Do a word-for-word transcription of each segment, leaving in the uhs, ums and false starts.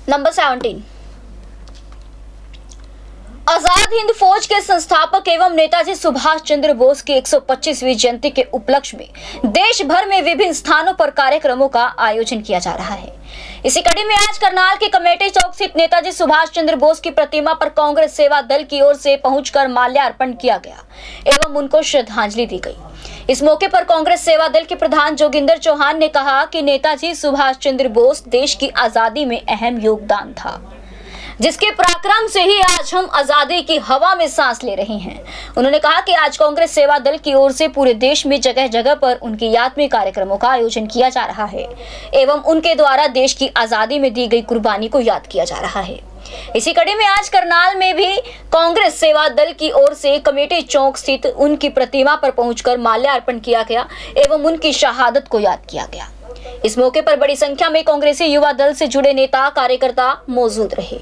Number seventeen, Azad Hind फौज के संस्थापक एवं नेताजी सुभाष चंद्र बोस की एक सौ पच्चीसवीं जयंती के उपलक्ष्य में देश भर में विभिन्न स्थानों पर कार्यक्रमों का आयोजन किया जा रहा है। इसी कड़ी में आज करनाल के कमेटी चौक स्थित नेताजी सुभाष चंद्र बोस की प्रतिमा पर कांग्रेस सेवा दल की ओर से पहुंचकर माल्यार्पण किया गया एवं उनको श्रद्धांजलि दी गई। इस मौके पर कांग्रेस सेवा दल के प्रधान जोगिंदर चौहान ने कहा कि नेताजी सुभाष चंद्र बोस देश की आजादी में अहम योगदान था, जिसके पराक्रम से ही आज हम आजादी की हवा में सांस ले रहे हैं। उन्होंने कहा कि आज कांग्रेस सेवा दल की ओर से पूरे देश में जगह जगह पर उनकी याद में कार्यक्रमों का आयोजन किया जा रहा है एवं उनके द्वारा देश की आजादी में दी गई कुर्बानी को याद किया जा रहा है। इसी कड़ी में आज करनाल में भी कांग्रेस सेवा दल की ओर से कमेटी चौक स्थित उनकी प्रतिमा पर पहुंचकर माल्यार्पण किया गया एवं उनकी शहादत को याद किया गया। इस मौके पर बड़ी संख्या में कांग्रेसी युवा दल से जुड़े नेता कार्यकर्ता मौजूद रहे।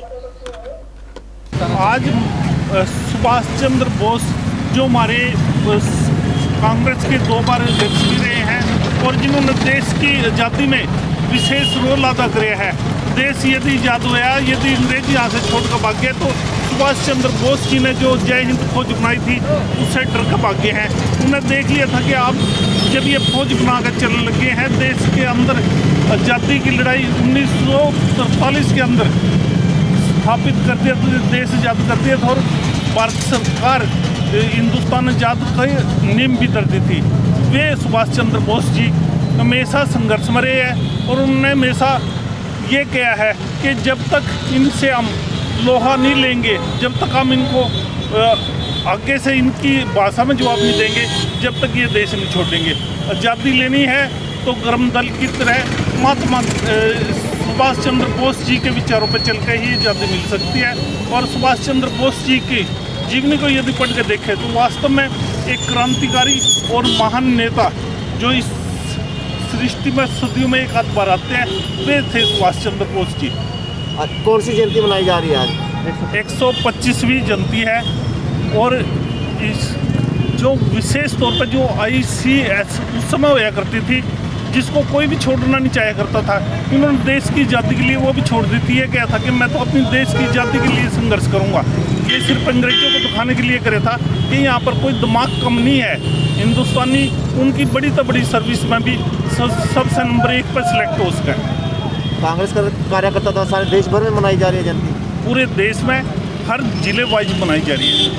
आज सुभाष चंद्र बोस जो हमारे कांग्रेस के दो बार अध्यक्ष भी रहे हैं और जिन्होंने देश की आज़ादी में विशेष रोल अदा किया है। देश यदि आज़ाद हुआ, यदि अंग्रेज यहाँ से छोड़ कर भाग गए तो सुभाष चंद्र बोस जी ने जो जय हिंद फौज बनाई थी उससे डर कर भागे हैं। उन्हें देख लिया था कि आप जब ये फौज बना कर चलने लगे हैं, देश के अंदर आज़ादी की लड़ाई उन्नीस सौ तरतालीस के अंदर स्थापित कर दिया, देश आज़ाद कर दिया था और भारत सरकार हिंदुस्तान आज़ाद का नींव भी धर दी थी। वे सुभाष चंद्र बोस जी हमेशा संघर्ष में रहे हैं और उन्होंने हमेशा ये किया है कि जब तक इनसे हम लोहा नहीं लेंगे, जब तक हम इनको आगे से इनकी भाषा में जवाब नहीं देंगे, जब तक ये देश नहीं छोड़ेंगे। आज़ादी लेनी है तो गर्म दल की तरह महात्मा सुभाष चंद्र बोस जी के विचारों पर चल कर ही आज़ादी मिल सकती है। और सुभाष चंद्र बोस जी की जीवनी को यदि पढ़ के देखें तो वास्तव में एक क्रांतिकारी और महान नेता जो इस सृष्टि में सदियों में एक हाथ बार आते हैं, वे थे सुभाष चंद्र बोस जी। कौन सी जयंती मनाई जा रही है आज? एक सौ पच्चीसवीं जयंती है और इस जो विशेष तौर पर जो आई सी एस उस समय होया करती थी, जिसको कोई भी छोड़ना नहीं चाहा करता था, इन्होंने देश की आज़ादी के लिए वो भी छोड़ दी थी। ये क्या था कि मैं तो अपनी देश की आज़ादी के लिए संघर्ष करूंगा। ये सिर्फ अंग्रेजों को दिखाने के लिए करे था कि यहाँ पर कोई दिमाग कम नहीं है। हिंदुस्तानी उनकी बड़ी तो बड़ी सर्विस में भी सबसे नंबर एक पर सिलेक्ट हो सका। कांग्रेस का कार्यकर्ता तो सारे देश भर में मनाई जा रही है जयंती, पूरे देश में हर जिले वाइज मनाई जा रही है।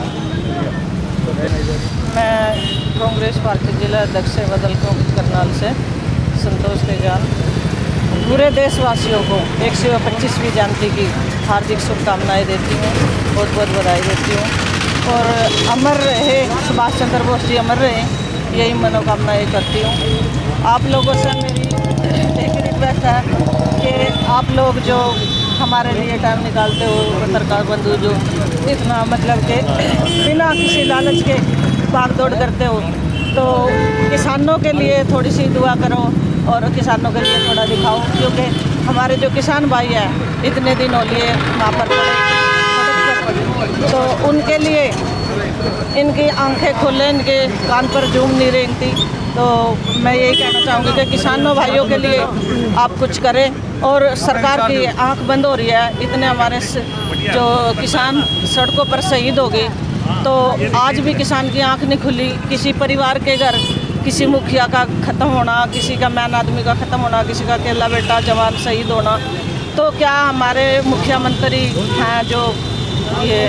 मैं कांग्रेस पार्टी जिला अध्यक्ष सेवा दल को करनाल से संतोष तेजान पूरे देशवासियों को एक सौ पच्चीसवीं जयंती की हार्दिक शुभकामनाएं देती हूँ, बहुत बहुत बधाई देती हूँ। और अमर रहे सुभाष चंद्र बोस जी, अमर रहे, यही मनोकामनाएं करती हूँ। आप लोगों से मेरी एक रिक्वेस्ट है कि आप लोग जो हमारे लिए टाइम निकालते हो, पत्रकार बंधु जो इतना मतलब कि बिना किसी लालच के भाग दौड़ करते हो, तो किसानों के लिए थोड़ी सी दुआ करो और किसानों के लिए थोड़ा दिखाओ, क्योंकि हमारे जो किसान भाई हैं इतने दिन हो लिए वहाँ पर पड़े, तो उनके लिए इनकी आंखें खोलें, इनके कान पर जूम नहीं रेंगती। तो मैं यही कहना चाहूँगी कि किसानों भाइयों के लिए आप कुछ करें। और सरकार की आंख बंद हो रही है, इतने हमारे जो किसान सड़कों पर शहीद हो गए, तो आज भी किसान की आंख नहीं खुली। किसी परिवार के घर किसी मुखिया का ख़त्म होना, किसी का मैन आदमी का ख़त्म होना, किसी का अकेला बेटा जवान शहीद होना, तो क्या हमारे मुख्यमंत्री हैं जो ये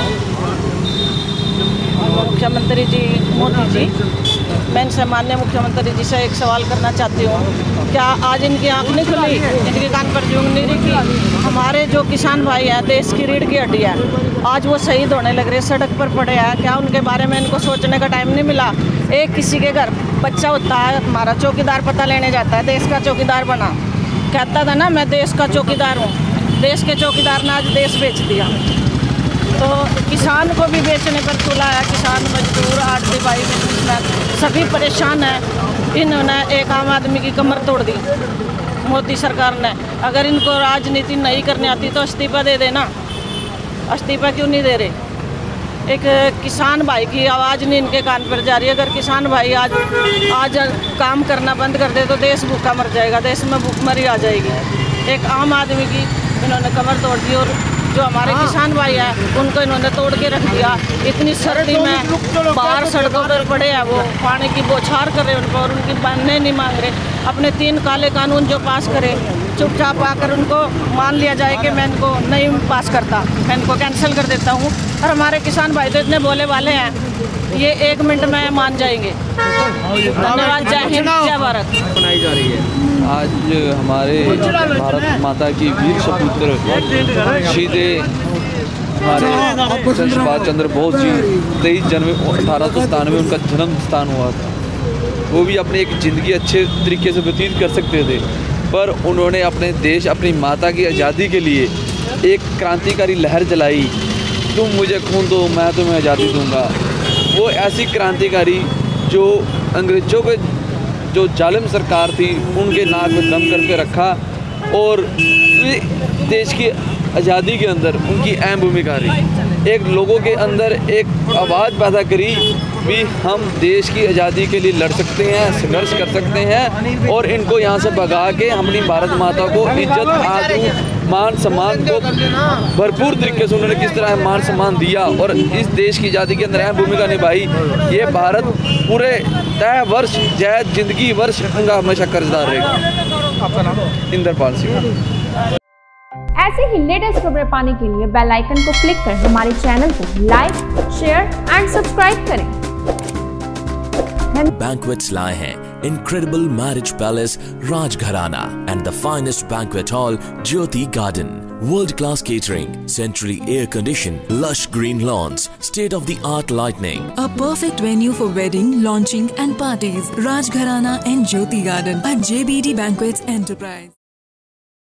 मुख्यमंत्री जी मोदी जी, मैं इनसे माननीय मुख्यमंत्री जी से एक सवाल करना चाहती हूँ, क्या आज इनकी आंख नहीं खुली, इनके कान पर जूं नहीं रखी? हमारे जो किसान भाई हैं, देश की रीढ़ की हड्डी है, आज वो शहीद होने लग रहे, सड़क पर पड़े हैं। क्या उनके बारे में इनको सोचने का टाइम नहीं मिला? एक किसी के घर बच्चा होता है, हमारा चौकीदार पता लेने जाता है, देश का चौकीदार बना, कहता था ना मैं देश का चौकीदार हूँ, देश के चौकीदार ने आज देश बेच दिया। तो किसान को भी बेचने पर तुला है, किसान मजदूर आड़ती भाई बिजनेसमैन सभी परेशान हैं। इन्होंने एक आम आदमी की कमर तोड़ दी मोदी सरकार ने। अगर इनको राजनीति नहीं करनी आती तो इस्तीफा दे देना, इस्तीफा क्यों नहीं दे रहे? एक किसान भाई की आवाज़ नहीं इनके कान पर जा रही है। अगर किसान भाई आज आज काम करना बंद कर दे तो देश भूखा मर जाएगा, देश में भूखमरी आ जाएगी। एक आम आदमी की इन्होंने कमर तोड़ दी और जो हमारे किसान भाई है उनको इन्होंने तोड़ के रख दिया। इतनी सर्दी में बाहर सड़कों पर पड़े हैं, वो पानी की बौछार कर रहे उनको और उनकी बनने नहीं मांग रहे। अपने तीन काले कानून जो पास करे चुपचाप आकर उनको मान लिया जाए कि मैं इनको नहीं पास करता, मैं इनको कैंसिल कर देता हूँ। और हमारे किसान भाई तो इतने भोले वाले हैं, ये एक मिनट में मान जाएंगे। धन्यवाद। जय हिंद, जय भारत। बनाई जा रही है आज हमारे भारत माता की वीर सपूत्र शहीद हमारे सुभाष चंद्र बोस जी तेईस जनवरी अठारह सौ सतानवे उनका जन्म स्थान हुआ था। वो भी अपनी एक ज़िंदगी अच्छे तरीके से व्यतीत कर सकते थे, पर उन्होंने अपने देश अपनी माता की आज़ादी के लिए एक क्रांतिकारी लहर जलाई। तुम मुझे खून दो, मैं तुम्हें आज़ादी दूंगा। वो ऐसी क्रांतिकारी जो अंग्रेज़ों के जो जालिम सरकार थी उनके नाक में दम करके रखा और देश की आज़ादी के अंदर उनकी अहम भूमिका रही। एक लोगों के अंदर एक आवाज़ पैदा करी भी हम देश की आज़ादी के लिए लड़ सकते हैं, संघर्ष कर सकते हैं और इनको यहाँ से भगा के अपनी भारत माता को इज्जत, आबरू, मान सम्मान को भरपूर तरीके से उन्होंने किस तरह मान सम्मान दिया और इस देश की आज़ादी के अंदर अहम भूमिका निभाई। ये भारत पूरे तय वर्ष जय जिंदगी वर्ष उनका हमेशा कर्जदार रहेगा। इंद्रपाल सिंह। ऐसे ही लेटेस्ट खबरें पाने के लिए बेल आइकन को क्लिक कर हमारे चैनल को लाइक, शेयर एंड सब्सक्राइब करें। Banquets lie हैं incredible marriage palace Rajgharana and the finest banquet hall Jyoti Garden. World-class catering, centrally air-conditioned, lush green lawns, state-of-the-art lighting. A perfect venue for wedding, launching and parties. Rajgharana and Jyoti Garden at J B D Banquets Enterprise.